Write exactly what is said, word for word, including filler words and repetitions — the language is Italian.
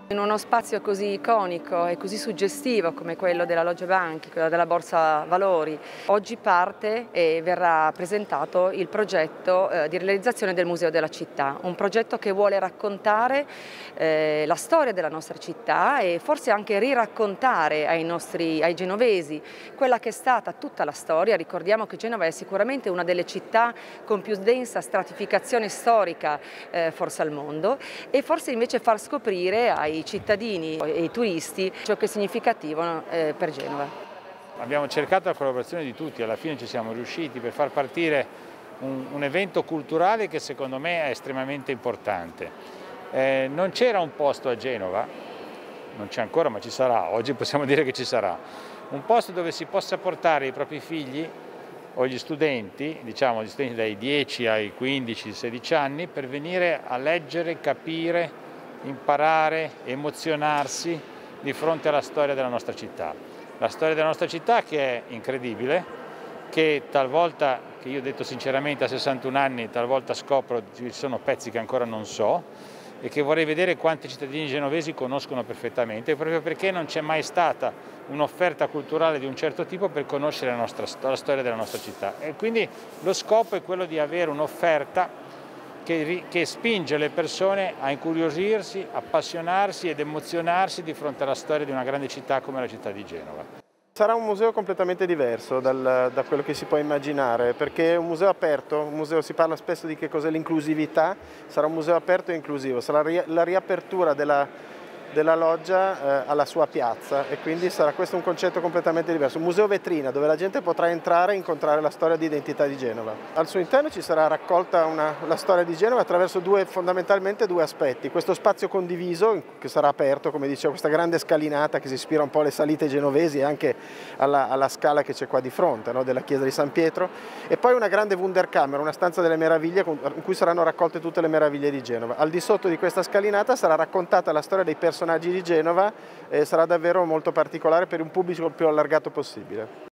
In uno spazio così iconico e così suggestivo come quello della Loggia Banchi, quella della Borsa Valori, oggi parte e verrà presentato il progetto eh, di realizzazione del Museo della Città, un progetto che vuole raccontare eh, la storia della nostra città e forse anche riraccontare ai nostri, ai genovesi quella che è stata tutta la storia. Ricordiamo che Genova è sicuramente una delle città con più densa stratificazione storica eh, forse al mondo, e forse invece far scoprire ai i cittadini e i turisti ciò che è significativo eh, per Genova. Abbiamo cercato la collaborazione di tutti, alla fine ci siamo riusciti per far partire un, un evento culturale che secondo me è estremamente importante. Eh, non c'era un posto a Genova, non c'è ancora ma ci sarà, oggi possiamo dire che ci sarà, un posto dove si possa portare i propri figli o gli studenti, diciamo gli studenti dai dieci ai quindici sedici anni, per venire a leggere, capire, imparare, emozionarsi di fronte alla storia della nostra città. La storia della nostra città che è incredibile, che talvolta, che io ho detto sinceramente a sessantuno anni, talvolta scopro ci sono pezzi che ancora non so e che vorrei vedere quanti cittadini genovesi conoscono perfettamente, proprio perché non c'è mai stata un'offerta culturale di un certo tipo per conoscere la, nostra, la storia della nostra città. E quindi lo scopo è quello di avere un'offerta Che, che spinge le persone a incuriosirsi, appassionarsi ed emozionarsi di fronte alla storia di una grande città come la città di Genova. Sarà un museo completamente diverso dal, da quello che si può immaginare, perché è un museo aperto, un museo, si parla spesso di che cos'è l'inclusività, sarà un museo aperto e inclusivo, sarà la riapertura della della loggia eh, alla sua piazza, e quindi sarà questo un concetto completamente diverso, un museo vetrina dove la gente potrà entrare e incontrare la storia di identità di Genova. Al suo interno ci sarà raccolta una, la storia di Genova attraverso due, fondamentalmente due aspetti: questo spazio condiviso che sarà aperto, come dicevo, questa grande scalinata che si ispira un po' alle salite genovesi e anche alla, alla scala che c'è qua di fronte, no, della chiesa di San Pietro, e poi una grande Wunderkammer, una stanza delle meraviglie in cui saranno raccolte tutte le meraviglie di Genova. Al di sotto di questa scalinata sarà raccontata la storia dei personaggi di Genova e sarà davvero molto particolare per un pubblico il più allargato possibile.